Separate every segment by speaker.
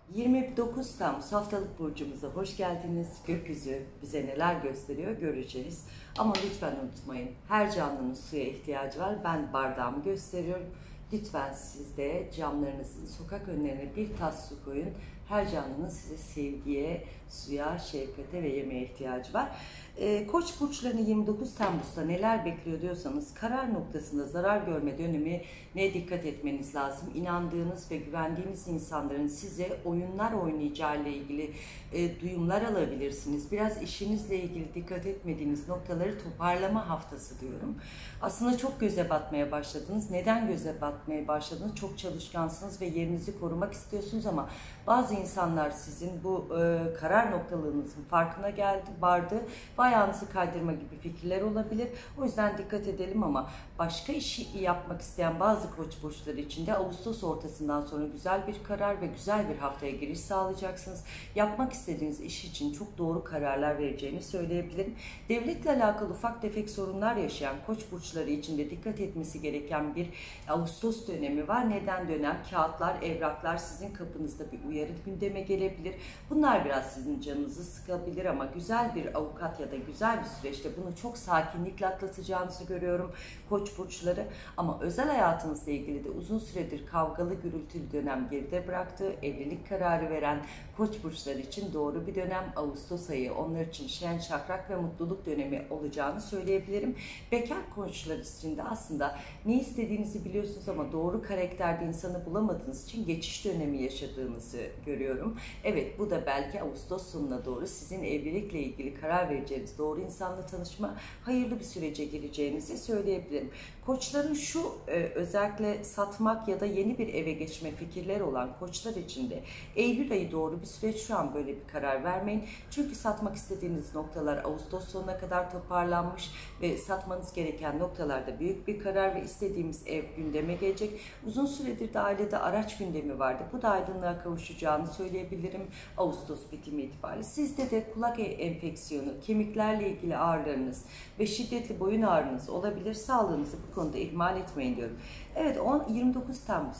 Speaker 1: 29 Temmuz haftalık burcumuza hoş geldiniz. Gökyüzü bize neler gösteriyor göreceğiz. Ama lütfen unutmayın, her canlının suya ihtiyacı var. Ben bardağımı gösteriyorum. Lütfen siz de camlarınızın sokak önlerine bir tas su koyun. Her canlının size sevgiye, suya, şefkate ve yemeğe ihtiyacı var. Koç burçlarını 29 Temmuz'da neler bekliyor diyorsanız, karar noktasında zarar görme dönemi neye dikkat etmeniz lazım? İnandığınız ve güvendiğiniz insanların size oyunlar oynayacağı ile ilgili duyumlar alabilirsiniz. Biraz işinizle ilgili dikkat etmediğiniz noktaları toparlama haftası diyorum. Aslında çok göze batmaya başladınız. Neden göze batmaya başladınız? Çok çalışkansınız ve yerinizi korumak istiyorsunuz ama bazı insanlar sizin bu karar noktalığınızın farkına vardı. Ayağınızı kaydırma gibi fikirler olabilir. O yüzden dikkat edelim ama başka işi yapmak isteyen bazı koç burçları için de Ağustos ortasından sonra güzel bir karar ve güzel bir haftaya giriş sağlayacaksınız. Yapmak istediğiniz iş için çok doğru kararlar vereceğini söyleyebilirim. Devletle alakalı ufak tefek sorunlar yaşayan koç burçları için de dikkat etmesi gereken bir Ağustos dönemi var. Neden dönem? Kağıtlar, evraklar sizin kapınızda bir uyarı gündeme gelebilir. Bunlar biraz sizin canınızı sıkabilir ama güzel bir avukat ya da güzel bir süreçte bunu çok sakinlikle atlatacağınızı görüyorum koç burçları. Ama özel hayatınızla ilgili de uzun süredir kavgalı gürültülü dönem geride bıraktı. Evlilik kararı veren koç burçları için doğru bir dönem Ağustos ayı. Onlar için şen, şakrak ve mutluluk dönemi olacağını söyleyebilirim. Bekar koçlar için de aslında ne istediğinizi biliyorsunuz ama doğru karakterde insanı bulamadığınız için geçiş dönemi yaşadığınızı görüyorum. Evet, bu da belki Ağustos sonuna doğru sizin evlilikle ilgili karar vereceğiniz doğru insanla tanışma, hayırlı bir sürece gireceğinizi söyleyebilirim. Koçların şu özellikle satmak ya da yeni bir eve geçme fikirleri olan koçlar için de Eylül ayı doğru bir süreç. Şu an böyle bir karar vermeyin. Çünkü satmak istediğiniz noktalar Ağustos sonuna kadar toparlanmış ve satmanız gereken noktalarda büyük bir karar ve istediğimiz ev gündeme gelecek. Uzun süredir de ailede araç gündemi vardı. Bu da aydınlığa kavuşacağını söyleyebilirim Ağustos bitimi itibariyle. Sizde de kulak enfeksiyonu, kemiklerle ilgili ağrılarınız ve şiddetli boyun ağrınız olabilir. Sağlığınızı bu konuda ihmal etmeyin diyorum. Evet, 29 Temmuz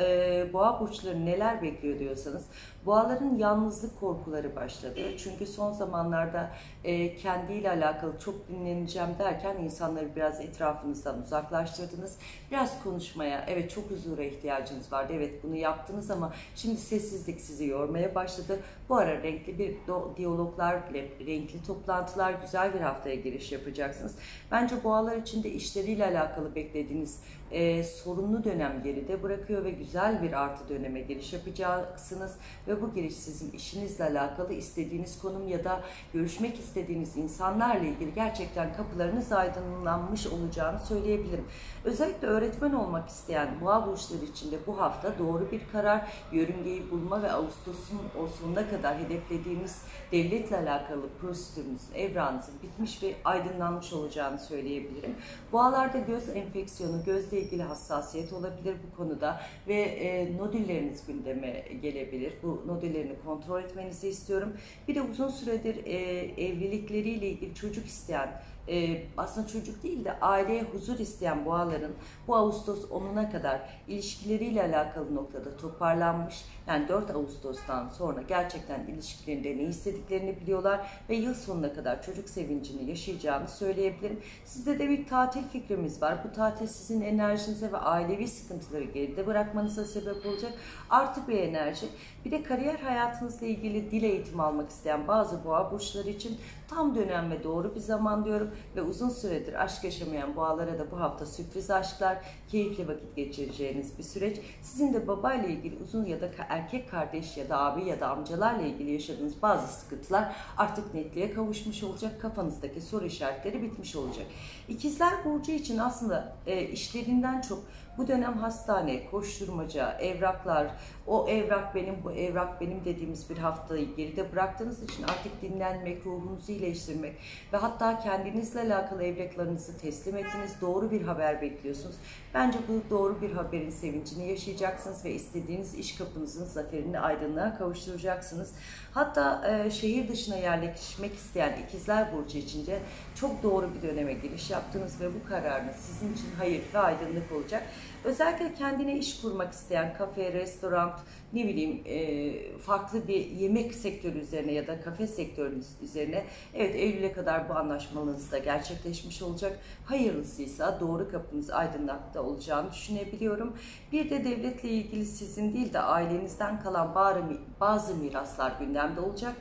Speaker 1: boğa burçları neler bekliyor diyorsanız, boğaların yalnızlık korkuları başladı. Çünkü son zamanlarda kendiyle alakalı çok dinleneceğim derken insanları biraz etrafınızdan uzaklaştırdınız. Biraz konuşmaya, evet çok huzura ihtiyacınız vardı. Evet bunu yaptınız ama şimdi sessizlik sizi yormaya başladı. Bu ara renkli bir diyaloglar, renkli toplantılar, güzel bir haftaya giriş yapacaksınız. Bence boğalar için de işleriyle alakalı beklediğiniz sorunlu dönem geride bırakıyor ve güzel bir artı döneme giriş yapacaksınız ve bu giriş sizin işinizle alakalı istediğiniz konum ya da görüşmek istediğiniz insanlarla ilgili gerçekten kapılarınız aydınlanmış olacağını söyleyebilirim. Özellikle öğretmen olmak isteyen boğa burçları için de bu hafta doğru bir karar, yörüngeyi bulma ve Ağustos'un sonuna kadar hedeflediğimiz devletle alakalı prosedürünüzün, evrağınızın bitmiş ve aydınlanmış olacağını söyleyebilirim. Boğalarda göz enfeksiyonu, gözle ilgili hassasiyet olabilir bu konuda ve nodülleriniz gündeme gelebilir. Bu nodüllerini kontrol etmenizi istiyorum. Bir de uzun süredir evlilikleriyle ilgili çocuk isteyen, aslında çocuk değil de aileye huzur isteyen boğaların bu Ağustos 10'una kadar ilişkileriyle alakalı noktada toparlanmış. Yani 4 Ağustos'tan sonra gerçekten ilişkilerinde ne istediklerini biliyorlar ve yıl sonuna kadar çocuk sevincini yaşayacağını söyleyebilirim. Sizde de bir tatil fikrimiz var. Bu tatil sizin enerjinize ve ailevi sıkıntıları geride bırakmanıza sebep olacak. Artı bir enerji. Bir de kariyer hayatınızla ilgili dil eğitimi almak isteyen bazı boğa burçları için tam dönem ve doğru bir zaman diyorum. Ve uzun süredir aşk yaşamayan boğalara da bu hafta sürpriz aşklar, keyifli vakit geçireceğiniz bir süreç. Sizin de babayla ilgili uzun ya da erkek kardeş ya da abi ya da amcalarla ilgili yaşadığınız bazı sıkıntılar artık netliğe kavuşmuş olacak. Kafanızdaki soru işaretleri bitmiş olacak. İkizler burcu için aslında işlerinden çok bu dönem hastane, koşturmaca, evraklar, o evrak benim, bu evrak benim dediğimiz bir haftayı geride bıraktığınız için artık dinlenmek, ruhunuzu iyileştirmek ve hatta kendinizle alakalı evraklarınızı teslim ettiniz. Doğru bir haber bekliyorsunuz. Bence bu doğru bir haberin sevincini yaşayacaksınız ve istediğiniz iş kapınızın zaferini aydınlığa kavuşturacaksınız. Hatta şehir dışına yerleşmek isteyen ikizler burcu için de çok doğru bir döneme giriş yaptınız ve bu kararınız sizin için hayır ve aydınlık olacak. Özellikle kendine iş kurmak isteyen kafe, restoran, ne bileyim farklı bir yemek sektörü üzerine ya da kafe sektörü üzerine, evet, Eylül'e kadar bu anlaşmanız da gerçekleşmiş olacak. Hayırlısıysa doğru kapınız aydınlıkta olacağını düşünebiliyorum. Bir de devletle ilgili sizin değil de ailenizden kalan bazı miraslar gündemde olacak.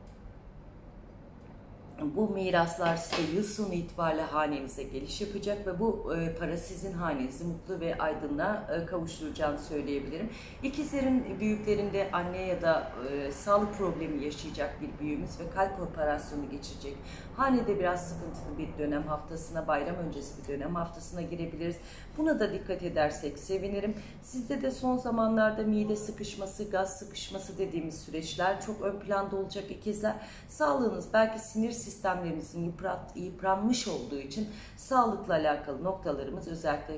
Speaker 1: Bu miraslar size yıl sonu itibariyle hanenize geliş yapacak ve bu para sizin hanenizi mutlu ve aydınlığa kavuşturacağını söyleyebilirim. İkizlerin büyüklerinde anne ya da sağlık problemi yaşayacak bir büyüğümüz ve kalp operasyonu geçirecek. Hanede biraz sıkıntılı bir dönem haftasına, bayram öncesi bir dönem haftasına girebiliriz. Buna da dikkat edersek sevinirim. Sizde de son zamanlarda mide sıkışması, gaz sıkışması dediğimiz süreçler çok ön planda olacak ikizler. Sağlığınız, belki sinir sistemlerinizin yıpranmış olduğu için sağlıkla alakalı noktalarımız, özellikle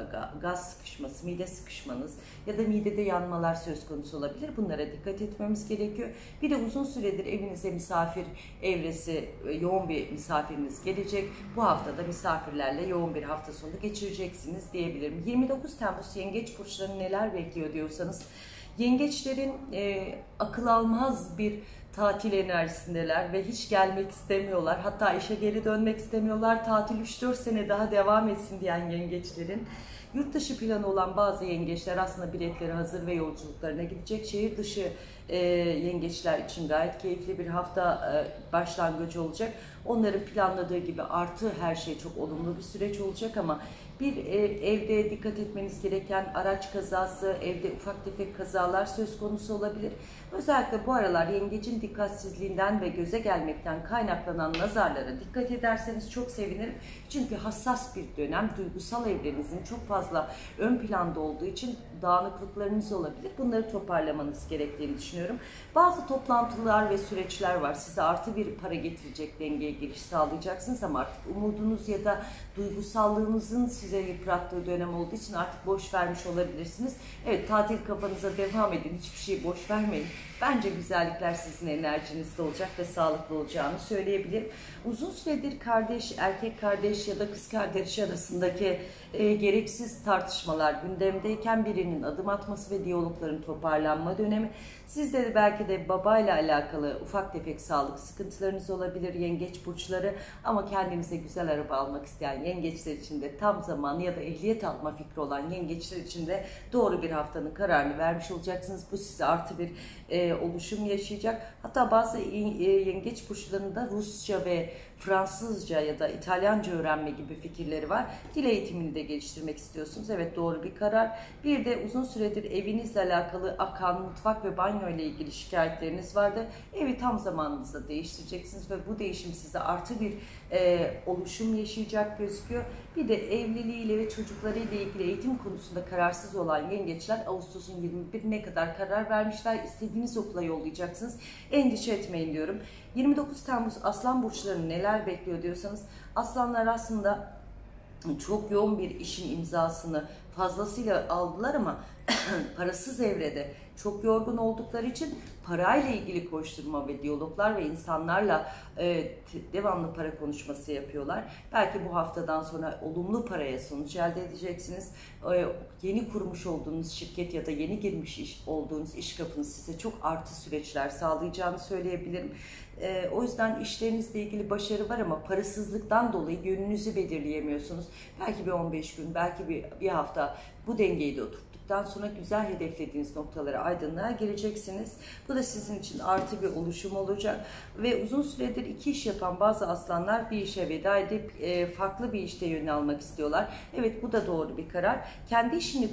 Speaker 1: gaz sıkışması, mide sıkışmanız ya da midede yanmalar söz konusu olabilir. Bunlara dikkat etmemiz gerekiyor. Bir de uzun süredir evinize misafir evresi, yoğun bir misafiriniz gelecek. Bu haftada misafirlerle yoğun bir hafta sonu geçireceksiniz diyebilirim. 29 Temmuz Yengeç burçlarını neler bekliyor diyorsanız, yengeçlerin akıl almaz bir tatil enerjisindeler ve hiç gelmek istemiyorlar. Hatta işe geri dönmek istemiyorlar. Tatil 3-4 sene daha devam etsin diyen yengeçlerin. Yurt dışı planı olan bazı yengeçler aslında biletleri hazır ve yolculuklarına gidecek. Şehir dışı yengeçler için gayet keyifli bir hafta başlangıcı olacak. Onların planladığı gibi artı her şey çok olumlu bir süreç olacak ama bir evde dikkat etmeniz gereken araç kazası, evde ufak tefek kazalar söz konusu olabilir. Özellikle bu aralar yengecin dikkatsizliğinden ve göze gelmekten kaynaklanan nazarlara dikkat ederseniz çok sevinirim. Çünkü hassas bir dönem, duygusal evrenizin çok fazla ön planda olduğu için dağınıklıklarınız olabilir. Bunları toparlamanız gerektiğini düşünüyorum. Bazı toplantılar ve süreçler var. Size artı bir para getirecek dengeye giriş sağlayacaksınız ama artık umudunuz ya da duygusallığınızın size yıprattığı dönem olduğu için artık boş vermiş olabilirsiniz. Evet, tatil kafanıza devam edin. Hiçbir şey boş vermeyin. Bence güzellikler sizin enerjinizde olacak ve sağlıklı olacağını söyleyebilirim. Uzun süredir kardeş, erkek kardeş ya da kız kardeş arasındaki gereksiz tartışmalar gündemdeyken birinin adım atması ve diyalogların toparlanma dönemi. Sizde de belki de babayla alakalı ufak tefek sağlık sıkıntılarınız olabilir yengeç burçları, ama kendinize güzel araba almak isteyen yengeçler için de tam zamanı ya da ehliyet alma fikri olan yengeçler için de doğru bir haftanın kararını vermiş olacaksınız. Bu size artı bir oluşum yaşayacak. Hatta bazı yengeç burçlarında Rusça ve Fransızca ya da İtalyanca öğrenme gibi fikirleri var. Dil eğitimini de geliştirmek istiyorsunuz. Evet, doğru bir karar. Bir de uzun süredir evinizle alakalı akan mutfak ve banyo ile ilgili şikayetleriniz vardı. Evi tam zamanınızda değiştireceksiniz ve bu değişim size artı bir oluşum yaşayacak gözüküyor. Bir de evliliğiyle ve çocuklarıyla ilgili eğitim konusunda kararsız olan yengeçler Ağustos'un 21'ine kadar karar vermişler. İstediğiniz okula yollayacaksınız. Endişe etmeyin diyorum. 29 Temmuz Aslan burçlarını neler bekliyor diyorsanız, aslanlar aslında çok yoğun bir işin imzasını fazlasıyla aldılar ama parasız evrede çok yorgun oldukları için parayla ilgili koşturma ve diyaloglar ve insanlarla devamlı para konuşması yapıyorlar. Belki bu haftadan sonra olumlu paraya sonuç elde edeceksiniz. Yeni kurmuş olduğunuz şirket ya da yeni girmiş olduğunuz iş kapınız size çok artı süreçler sağlayacağını söyleyebilirim. O yüzden işlerinizle ilgili başarı var ama parasızlıktan dolayı yönünüzü belirleyemiyorsunuz. Belki bir 15 gün, belki bir hafta bu dengeyi de oturttuktan sonra güzel hedeflediğiniz noktalara aydınlığa geleceksiniz. Bu da sizin için artı bir oluşum olacak. Ve uzun süredir iki iş yapan bazı aslanlar bir işe veda edip farklı bir işte yön almak istiyorlar. Evet, bu da doğru bir karar. Kendi işini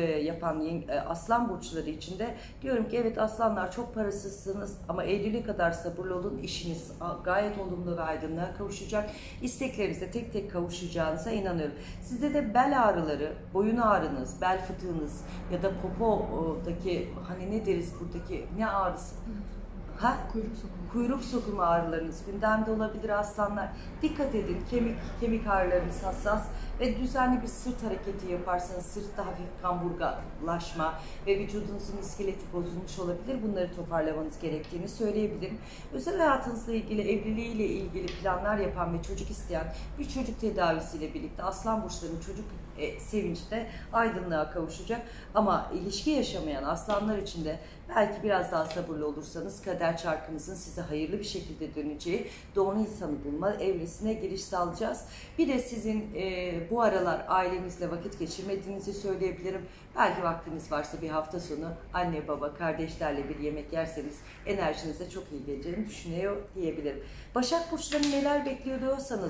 Speaker 1: yapan aslan burçları için de diyorum ki evet, aslanlar çok parasızsınız ama Eylül'e kadar sabırlı olun. İşiniz gayet olumlu ve aydınlığa kavuşacak. İsteklerinize tek tek kavuşacağınıza inanıyorum. Sizde de bel ağrıları, boyun ağrınız, bel fıtığınız ya da popodaki, hani ne deriz buradaki, ne ağrısı? Kuyruk sokumu ağrılarınız gündemde olabilir aslanlar. Dikkat edin, kemik ağrılarınız hassas ve düzenli bir sırt hareketi yaparsanız sırtta hafif kamburgalaşma ve vücudunuzun iskeleti bozulmuş olabilir. Bunları toparlamanız gerektiğini söyleyebilirim. Özel hayatınızla ilgili, evliliğiyle ilgili planlar yapan ve çocuk isteyen bir çocuk tedavisiyle birlikte aslan burçlarının çocuk sevinci de aydınlığa kavuşacak. Ama ilişki yaşamayan aslanlar için de belki biraz daha sabırlı olursanız kader çarkınızın size hayırlı bir şekilde döneceği doğru insanı bulma evresine giriş sağlayacağız. Bir de sizin bu aralar ailenizle vakit geçirmediğinizi söyleyebilirim. Belki vaktiniz varsa bir hafta sonu anne baba kardeşlerle bir yemek yerseniz enerjinize çok iyi geleceğini düşünüyor diyebilirim. Başak burçlarını neler bekliyor diyorsanız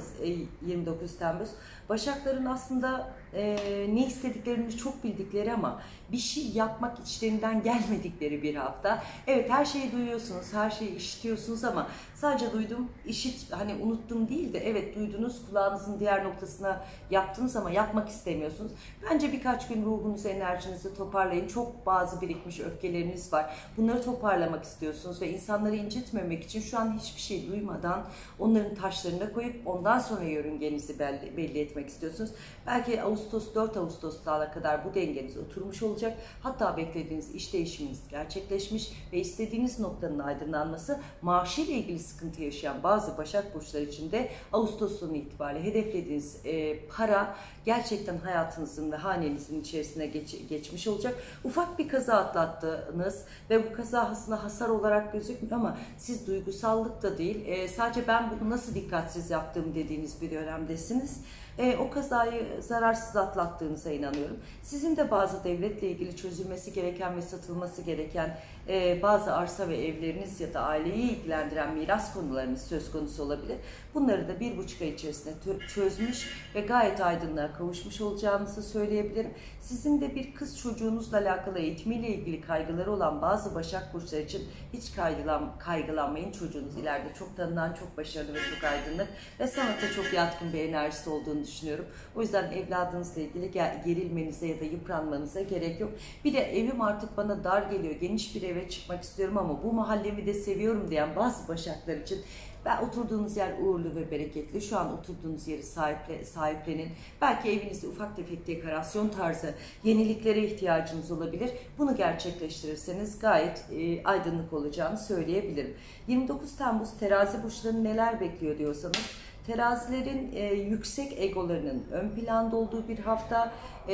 Speaker 1: 29 Temmuz. Başakların aslında ne istediklerini çok bildikleri ama bir şey yapmak içlerinden gelmedikleri bir hafta. Evet, her şeyi duyuyorsunuz, her şeyi işitiyorsunuz ama sadece duydum, hani unuttum değil de evet duydunuz, kulağınızın diğer noktasına yaptınız ama yapmak istemiyorsunuz. Bence birkaç gün ruhunuzu, enerjinizi toparlayın. Çok bazı birikmiş öfkeleriniz var. Bunları toparlamak istiyorsunuz ve insanları incitmemek için şu an hiçbir şey duymadan onların taşlarına koyup ondan sonra yörüngenizi belli etmek istiyorsunuz. Belki 4 Ağustos'ta kadar bu dengeniz oturmuş olacak. Hatta beklediğiniz iş değişiminiz gerçekleşmiş ve istediğiniz noktanın aydınlanması, maaşıyla ilgili sıkıntı yaşayan bazı Başak burçları için de Ağustos sonu itibariyle hedeflediğiniz para gerçekten hayatınızın ve hanenizin içerisine geçmiş olacak. Ufak bir kaza atlattınız ve bu kaza aslında hasar olarak gözükmüyor ama siz duygusallık da değil, sadece ben bunu nasıl dikkatsiz yaptım dediğiniz bir dönemdesiniz. O kazayı zararsız atlattığınıza inanıyorum. Sizin de bazı devletle ilgili çözülmesi gereken ve satılması gereken bazı arsa ve evleriniz ya da aileyi ilgilendiren miras konularınız söz konusu olabilir. Bunları da 1,5 ay içerisinde çözmüş ve gayet aydınlığa kavuşmuş olacağınızı söyleyebilirim. Sizin de bir kız çocuğunuzla alakalı eğitimiyle ilgili kaygıları olan bazı Başak burçları için hiç kaygılanmayın. Çocuğunuz ileride çok tanınan, çok başarılı ve çok aydınlık ve sanata çok yatkın bir enerjisi olduğunu düşünüyorum. O yüzden evladınızla ilgili gerilmenize ya da yıpranmanıza gerek yok. Bir de evim artık bana dar geliyor, geniş bir eve çıkmak istiyorum ama bu mahallemi de seviyorum diyen bazı Başaklar için oturduğunuz yer uğurlu ve bereketli. Şu an oturduğunuz yeri sahiplenin. Belki evinizde ufak tefek dekorasyon tarzı yeniliklere ihtiyacınız olabilir. Bunu gerçekleştirirseniz gayet aydınlık olacağını söyleyebilirim. 29 Temmuz terazi burçlarını neler bekliyor diyorsanız, terazilerin yüksek egolarının ön planda olduğu bir hafta,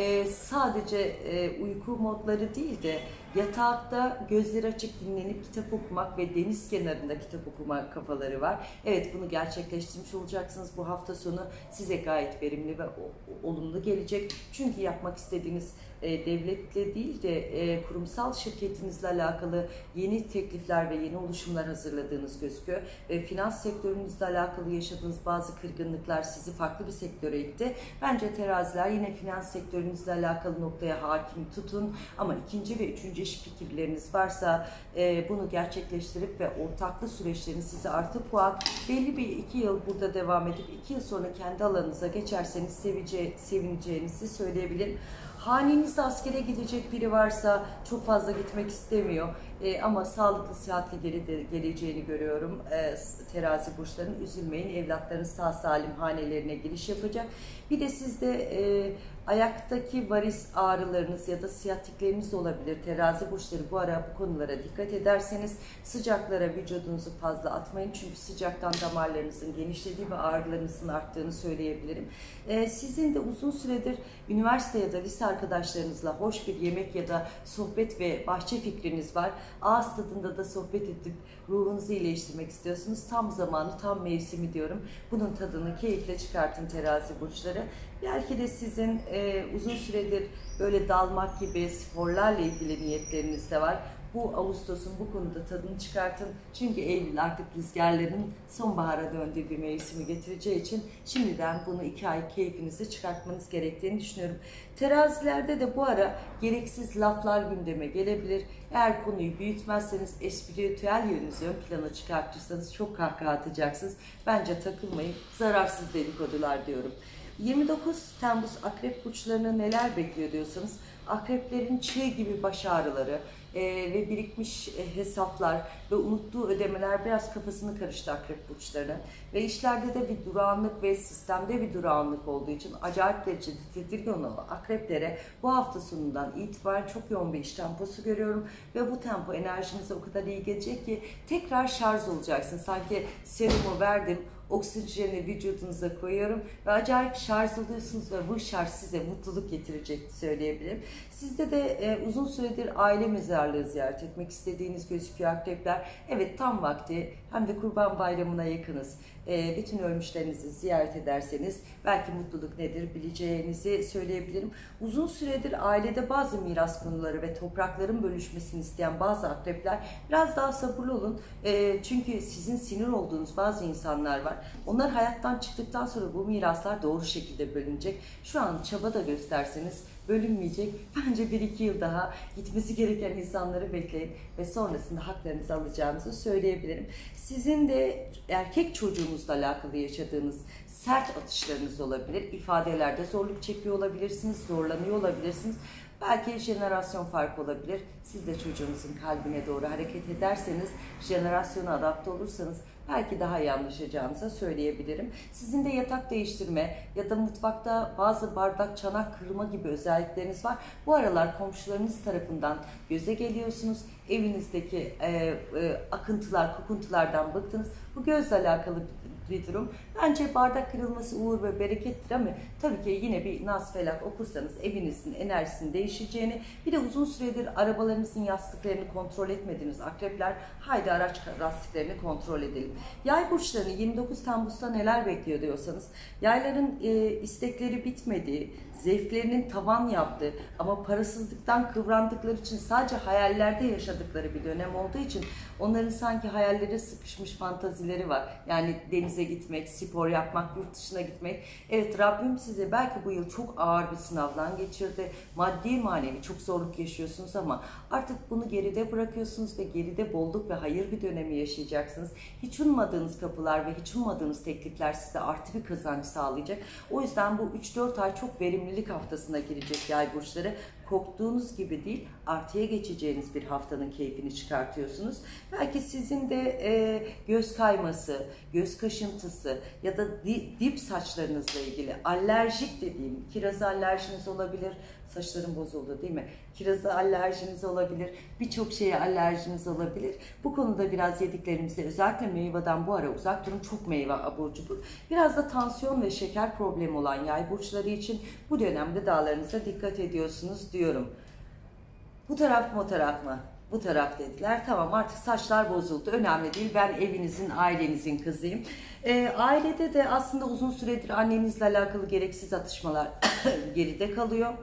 Speaker 1: sadece uyku modları değil de yatakta gözleri açık dinlenip kitap okumak ve deniz kenarında kitap okuma kafaları var. Evet, bunu gerçekleştirmiş olacaksınız. Bu hafta sonu size gayet verimli ve olumlu gelecek. Çünkü yapmak istediğiniz devletle değil de kurumsal şirketinizle alakalı yeni teklifler ve yeni oluşumlar hazırladığınız gözüküyor. Ve finans sektörünüzle alakalı yaşadığınız bazı kırgınlıklar sizi farklı bir sektöre itti. Bence teraziler yine finans sektörünüzle alakalı noktaya hakim tutun ama ikinci ve üçüncü iş fikirleriniz varsa bunu gerçekleştirip ve ortaklı süreçleriniz size artı puan, belli bir 2 yıl burada devam edip 2 yıl sonra kendi alanınıza geçerseniz sevineceğinizi söyleyebilirim. Hanenizde askere gidecek biri varsa çok fazla gitmek istemiyor ama sağlıklı, sıhhatli geleceğini görüyorum. Terazi burçlarının üzülmeyin, evlatlarınız sağ salim hanelerine giriş yapacak. Bir de sizde ayaktaki varis ağrılarınız ya da siyatikleriniz de olabilir. Terazi burçları bu ara bu konulara dikkat ederseniz sıcaklara vücudunuzu fazla atmayın. Çünkü sıcaktan damarlarınızın genişlediği ve ağrılarınızın arttığını söyleyebilirim. Sizin de uzun süredir üniversite ya da lise arkadaşlarınızla hoş bir yemek ya da sohbet ve bahçe fikriniz var. Ağız tadında da sohbet edip ruhunuzu iyileştirmek istiyorsunuz. Tam zamanı, tam mevsimi diyorum. Bunun tadını keyifle çıkartın terazi burçları. Belki de sizin uzun süredir böyle dalmak gibi sporlarla ilgili niyetleriniz de var. Bu Ağustos'un bu konuda tadını çıkartın. Çünkü Eylül artık rüzgarların sonbahara döndüğü bir mevsimi getireceği için şimdiden bunu 2 ay keyfinizi çıkartmanız gerektiğini düşünüyorum. Terazilerde de bu ara gereksiz laflar gündeme gelebilir. Eğer konuyu büyütmezseniz, espritüel yönünüzü ön plana çıkartırsanız çok kahkaha atacaksınız. Bence takılmayın, zararsız dedikodular diyorum. 29 Temmuz akrep burçlarını neler bekliyor diyorsanız, akreplerin çığ gibi baş ağrıları, ve birikmiş hesaplar ve unuttuğu ödemeler biraz kafasını karıştı akrep burçlarına. Ve işlerde de bir durağanlık ve sistemde bir durağanlık olduğu için acayip derecede tedirgin olan akreplere bu hafta sonundan itibaren çok yoğun bir iş temposu görüyorum. Ve bu tempo enerjinize o kadar iyi gelecek ki tekrar şarj olacaksın. Sanki serumu verdim, oksijeni vücudunuza koyuyorum ve acayip şarj oluyorsunuz ve bu şarj size mutluluk getirecek söyleyebilirim. Sizde de uzun süredir aile mezarlığı ziyaret etmek istediğiniz gözüküyor akrepler. Evet, tam vakti, hem de Kurban Bayramı'na yakınız. Bütün ölmüşlerinizi ziyaret ederseniz belki mutluluk nedir bileceğinizi söyleyebilirim. Uzun süredir ailede bazı miras konuları ve toprakların bölüşmesini isteyen bazı akrepler biraz daha sabırlı olun. Çünkü sizin sinir olduğunuz bazı insanlar var. Onlar hayattan çıktıktan sonra bu miraslar doğru şekilde bölünecek. Şu an çaba da gösterseniz bölünmeyecek. Bence 1-2 yıl daha gitmesi gereken insanları bekleyin ve sonrasında haklarınızı alacağınızı söyleyebilirim. Sizin de erkek çocuğunuzla alakalı yaşadığınız sert atışlarınız olabilir. İfadelerde zorluk çekiyor olabilirsiniz, zorlanıyor olabilirsiniz. Belki jenerasyon farkı olabilir. Siz de çocuğunuzun kalbine doğru hareket ederseniz, jenerasyona adapte olursanız belki daha iyi anlaşacağınızı söyleyebilirim. Sizin de yatak değiştirme ya da mutfakta bazı bardak, çanak kırma gibi özellikleriniz var. Bu aralar komşularınız tarafından göze geliyorsunuz. Evinizdeki akıntılar, kokuntulardan bıktınız. Bu gözle alakalı bir durum. Bence bardak kırılması uğur ve berekettir ama tabii ki yine bir Nas Felak okursanız evinizin enerjisinin değişeceğini, bir de uzun süredir arabalarınızın yastıklarını kontrol etmediğiniz akrepler, haydi araç lastiklerini kontrol edelim. Yay burçlarını 29 Temmuz'da neler bekliyor diyorsanız, yayların istekleri bitmediği, zevklerinin tavan yaptığı ama parasızlıktan kıvrandıkları için sadece hayallerde yaşadıkları bir dönem olduğu için onların sanki hayallere sıkışmış fantazileri var. Yani denize gitmek, spor yapmak, yurt dışına gitmek. Evet, Rabbim size belki bu yıl çok ağır bir sınavdan geçirdi. Maddi manevi çok zorluk yaşıyorsunuz ama artık bunu geride bırakıyorsunuz ve geride bolluk ve hayır bir dönemi yaşayacaksınız. Hiç ummadığınız kapılar ve hiç ummadığınız teklifler size artı bir kazanç sağlayacak. O yüzden bu 3-4 ay çok verimlilik haftasına girecek yay burçları. Korktuğunuz gibi değil, artıya geçeceğiniz bir haftanın keyfini çıkartıyorsunuz. Belki sizin de göz kayması, göz kaşıntısı ya da dip saçlarınızla ilgili alerjik dediğim kiraz alerjiniz olabilir. Saçlarım bozuldu değil mi? Kiraza alerjiniz olabilir. Birçok şeye alerjiniz olabilir. Bu konuda biraz yediklerimizde, özellikle meyveden bu ara uzak durun. Çok meyve abur cubur. Biraz da tansiyon ve şeker problemi olan yay burçları için bu dönemde dağlarınıza dikkat ediyorsunuz diyorum. Bu taraf mı o taraf mı? Bu taraf dediler. Tamam, artık saçlar bozuldu. Önemli değil. Ben evinizin, ailenizin kızıyım. Ailede de aslında uzun süredir annenizle alakalı gereksiz atışmalar geride kalıyor.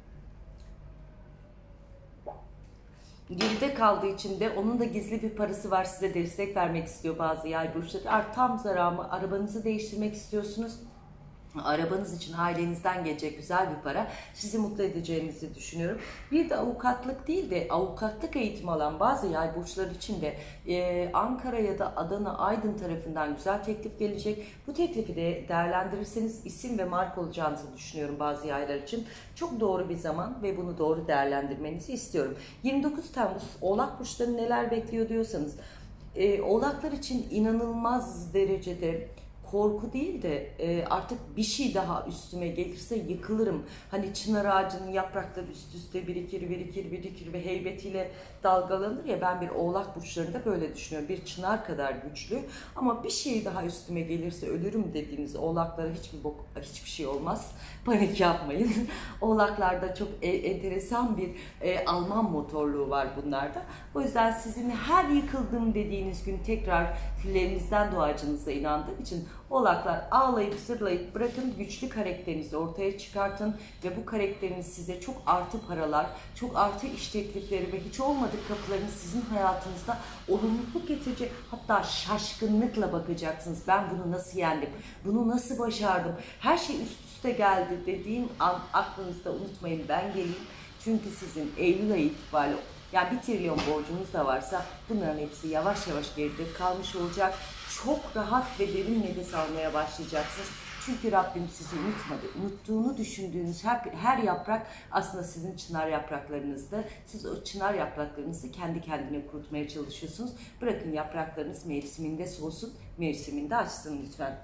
Speaker 1: Geride kaldığı için de onun da gizli bir parası var, size destek vermek istiyor bazı yay burçları. Tam zaramı, arabanızı değiştirmek istiyorsunuz. Arabanız için ailenizden gelecek güzel bir para sizi mutlu edeceğinizi düşünüyorum. Bir de avukatlık değil de avukatlık eğitimi alan bazı yay burçları için de Ankara ya da Adana, Aydın tarafından güzel teklif gelecek. Bu teklifi de değerlendirirseniz isim ve marka olacağınızı düşünüyorum bazı yaylar için. Çok doğru bir zaman ve bunu doğru değerlendirmenizi istiyorum. 29 Temmuz Oğlak burçları neler bekliyor diyorsanız, Oğlaklar için inanılmaz derecede korku değil de artık bir şey daha üstüme gelirse yıkılırım. Hani çınar ağacının yaprakları üst üste birikir ve heybetiyle dalgalanır ya, ben bir Oğlak burçlarında böyle düşünüyorum. Bir çınar kadar güçlü ama bir şey daha üstüme gelirse ölürüm dediğiniz Oğlaklara hiçbir şey olmaz. Panik yapmayın. Oğlaklarda çok enteresan bir Alman motorluğu var bunlarda. O yüzden sizin her yıkıldım dediğiniz gün tekrar küllerinizden doğacağınıza inandığım için Oğlaklar, ağlayıp zırlayıp bırakın, güçlü karakterinizi ortaya çıkartın ve bu karakteriniz size çok artı paralar, çok artı iş teklifleri ve hiç olmadık kapıların sizin hayatınızda olumluluk getirecek, hatta şaşkınlıkla bakacaksınız. Ben bunu nasıl yendim, bunu nasıl başardım, her şey üst üste geldi dediğim an aklınızda unutmayın, ben geleyim. Çünkü sizin Eylül ayı itibariyle yani 1 trilyon borcunuz da varsa bunların hepsi yavaş yavaş geride kalmış olacak. Çok rahat ve derin nefes almaya başlayacaksınız. Çünkü Rabbim sizi unutmadı. Unuttuğunu düşündüğünüz her yaprak aslında sizin çınar yapraklarınızda. Siz o çınar yapraklarınızı kendi kendine kurutmaya çalışıyorsunuz. Bırakın yapraklarınız mevsiminde solsun, mevsiminde açsın lütfen.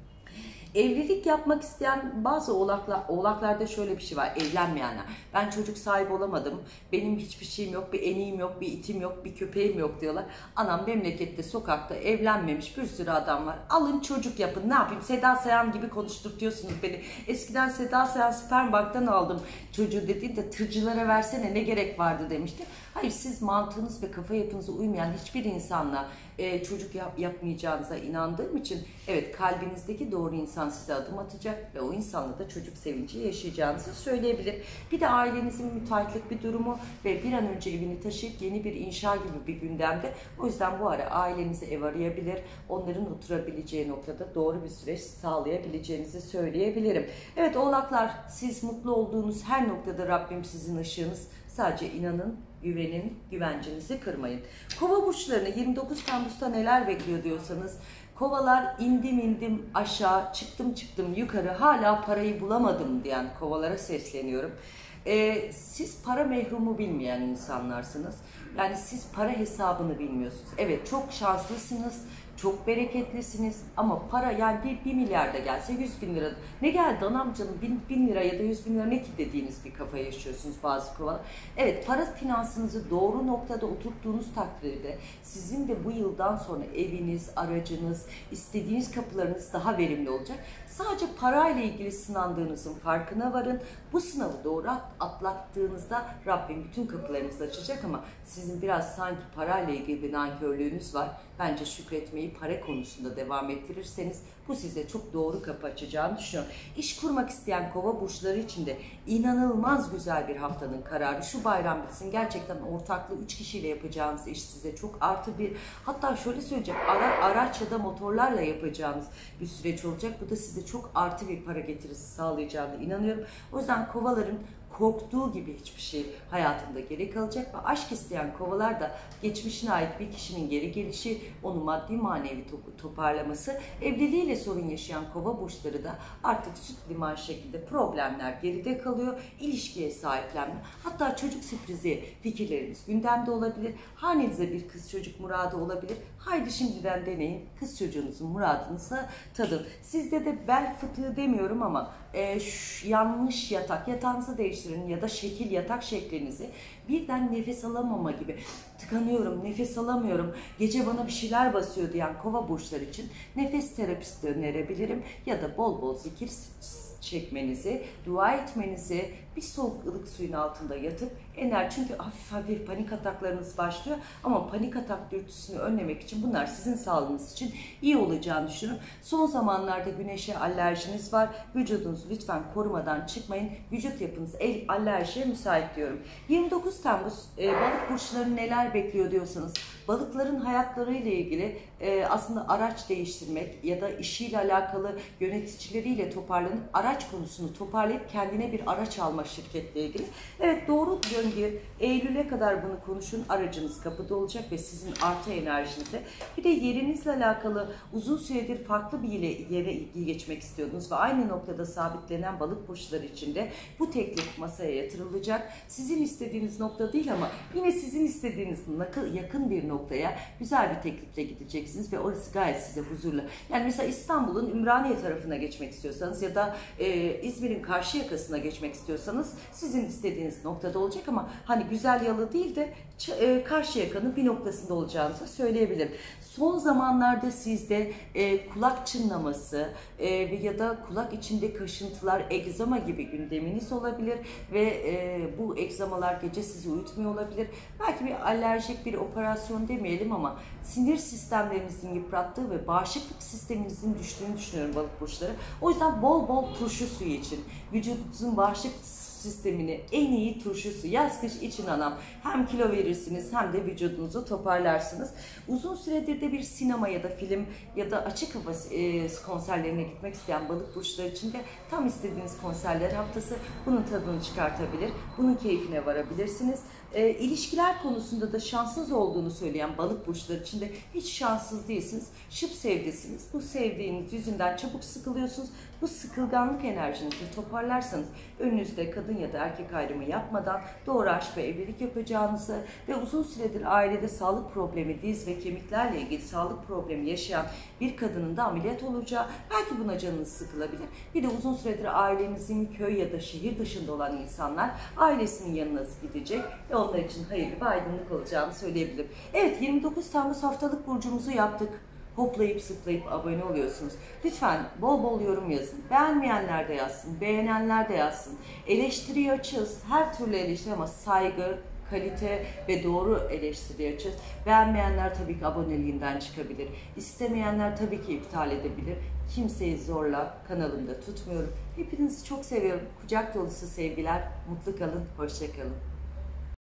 Speaker 1: Evlilik yapmak isteyen bazı oğlaklarda şöyle bir şey var, evlenmeyenler. Ben çocuk sahibi olamadım, benim hiçbir şeyim yok, bir eniğim yok, bir itim yok, bir köpeğim yok diyorlar. Anam memlekette, sokakta evlenmemiş bir sürü adam var. Alın çocuk yapın, ne yapayım? Seda Sayan gibi konuşturtuyorsunuz beni. Eskiden Seda Sayan sperm banktan aldım çocuğu dediğinde tırcılara versene ne gerek vardı demişti. Hayır, siz mantığınız ve kafa yapınıza uymayan hiçbir insanla çocuk yapmayacağınıza inandığım için evet, kalbinizdeki doğru insan size adım atacak ve o insanla da çocuk sevinci yaşayacağınızı söyleyebilir. Bir de ailenizin müteahhitlik bir durumu ve bir an önce evini taşıyıp yeni bir inşa gibi bir gündemde. O yüzden bu ara ailenize ev arayabilir, onların oturabileceği noktada doğru bir süreç sağlayabileceğinizi söyleyebilirim. Evet oğlaklar, siz mutlu olduğunuz her noktada Rabbim sizin ışığınız. Sadece inanın, güvenin, güvencinizi kırmayın. Kova burçlarını 29 Temmuz'da neler bekliyor diyorsanız, kovalar indim aşağı, çıktım yukarı, hala parayı bulamadım diyen kovalara sesleniyorum. Siz para mehrumu bilmeyen insanlarsınız. Yani siz para hesabını bilmiyorsunuz. Evet, çok şanslısınız, çok bereketlisiniz ama para, yani bir milyar da gelse 100 bin lira. Ne geldi anam canım, bin lira ya da 100 bin lira ne ki dediğiniz bir kafa yaşıyorsunuz bazı kovalar. Evet, para finansınızı doğru noktada oturttuğunuz takdirde sizin de bu yıldan sonra eviniz, aracınız, istediğiniz kapılarınız daha verimli olacak. Sadece parayla ilgili sınandığınızın farkına varın. Bu sınavı doğru atlattığınızda Rabbim bütün kapılarınızı açacak ama sizin biraz sanki parayla ilgili bir nankörlüğünüz var. Bence şükretmeyi para konusunda devam ettirirseniz bu size çok doğru kapı açacağını düşünüyorum. İş kurmak isteyen kova burçları için de inanılmaz güzel bir haftanın kararı. Şu bayram bitsin, gerçekten ortaklı 3 kişiyle yapacağınız iş size çok artı bir, hatta şöyle söyleyeceğim, araç ya da motorlarla yapacağınız bir süreç olacak. Bu da size çok artı bir para getirisi sağlayacağına inanıyorum. O yüzden kovaların korktuğu gibi hiçbir şey hayatında geri kalacak ve aşk isteyen kovalar da geçmişine ait bir kişinin geri gelişi, onu maddi manevi toparlaması, evliliğiyle sorun yaşayan kova burçları da artık süt liman şekilde problemler geride kalıyor, ilişkiye sahiplenme, hatta çocuk sürprizi fikirleriniz gündemde olabilir, hanenize bir kız çocuk muradı olabilir. Haydi şimdiden deneyin, kız çocuğunuzun muradınıza tadın. Sizde de bel fıtığı demiyorum ama yanlış yatağınızı değiştirin ya da yatak şeklinizi, birden nefes alamama gibi, tıkanıyorum, nefes alamıyorum, gece bana bir şeyler basıyor diyen kova burçları için nefes terapisti önerebilirim ya da bol bol zikir çekmenizi, dua etmenizi, bir soğuk ılık suyun altında yatıp çünkü hafif panik ataklarınız başlıyor ama panik atak dürtüsünü önlemek için bunlar sizin sağlığınız için iyi olacağını düşünüyorum. Son zamanlarda güneşe alerjiniz var. Vücudunuzu lütfen korumadan çıkmayın. Vücut yapınız alerjiye müsait diyorum. 29 Temmuz balık burçları neler bekliyor diyorsanız, balıkların hayatlarıyla ilgili aslında araç değiştirmek ya da işiyle alakalı yöneticileriyle toparlanıp araç konusunu toparlayıp kendine bir araç alma şirketle ilgili. Evet, doğru yöngü. Eylül'e kadar bunu konuşun. Aracınız kapıda olacak ve sizin artı enerjinize. Bir de yerinizle alakalı uzun süredir farklı bir yere geçmek istiyordunuz ve aynı noktada sabitlenen balık burçları için de bu teklif masaya yatırılacak. Sizin istediğiniz nokta değil ama yine sizin istediğiniz yakın bir noktaya güzel bir teklifle gideceksiniz ve orası gayet size huzurlu. Yani mesela İstanbul'un Ümraniye tarafına geçmek istiyorsanız ya da İzmir'in Karşıyaka'sına geçmek istiyorsanız sizin istediğiniz noktada olacak ama hani Güzelyalı değil de Karşıyaka'nın bir noktasında olacağınızı söyleyebilirim. Son zamanlarda sizde kulak çınlaması ya da kulak içinde kaşıntılar, egzama gibi gündeminiz olabilir ve bu egzamalar gece sizi uyutmuyor olabilir. Belki bir alerjik bir operasyon demeyelim ama sinir sistemlerinizin yıprattığı ve bağışıklık sisteminizin düştüğünü düşünüyorum balık burçları. O yüzden bol bol turşu suyu için vücudunuzun bağışıklık sistemini en iyi turşusu yaz kış için anam. Hem kilo verirsiniz hem de vücudunuzu toparlarsınız. Uzun süredir de bir sinema ya da film ya da açık hava konserlerine gitmek isteyen balık burçları için de tam istediğiniz konserler haftası, bunun tadını çıkartabilir. Bunun keyfine varabilirsiniz. İlişkiler konusunda da şanssız olduğunu söyleyen balık burçları için de hiç şanssız değilsiniz. Şıp sevdisiniz. Bu sevdiğiniz yüzünden çabuk sıkılıyorsunuz. Bu sıkılganlık enerjinizi toparlarsanız önünüzde kadın ya da erkek ayrımı yapmadan doğru aşk ve evlilik yapacağınızı ve uzun süredir ailede sağlık problemi, diz ve kemiklerle ilgili sağlık problemi yaşayan bir kadının da ameliyat olacağı, belki buna canınız sıkılabilir. Bir de uzun süredir ailenizin köy ya da şehir dışında olan insanlar ailesinin yanına gidecek ve onlar için hayırlı bir aydınlık olacağını söyleyebilirim. Evet, 29 Temmuz haftalık burcumuzu yaptık. Hoplayıp zıplayıp abone oluyorsunuz. Lütfen bol bol yorum yazın. Beğenmeyenler de yazsın, beğenenler de yazsın. Eleştiri açığız. Her türlü eleştiri ama saygı, kalite ve doğru eleştiri açığız. Beğenmeyenler tabii ki aboneliğinden çıkabilir. İstemeyenler tabii ki iptal edebilir. Kimseyi zorla kanalımda tutmuyorum. Hepinizi çok seviyorum. Kucak dolusu sevgiler. Mutlu kalın, hoşça kalın.